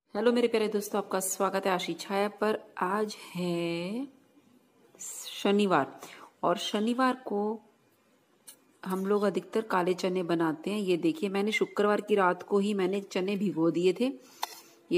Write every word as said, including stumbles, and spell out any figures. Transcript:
Hello मेरे प्यारे दोस्तों, आपका स्वागत है आशी छाया पर। आज है शनिवार और शनिवार को हम लोग अधिकतर काले चने बनाते हैं। ये देखिए, मैंने शुक्रवार की रात को ही मैंने चने भिगो दिए थे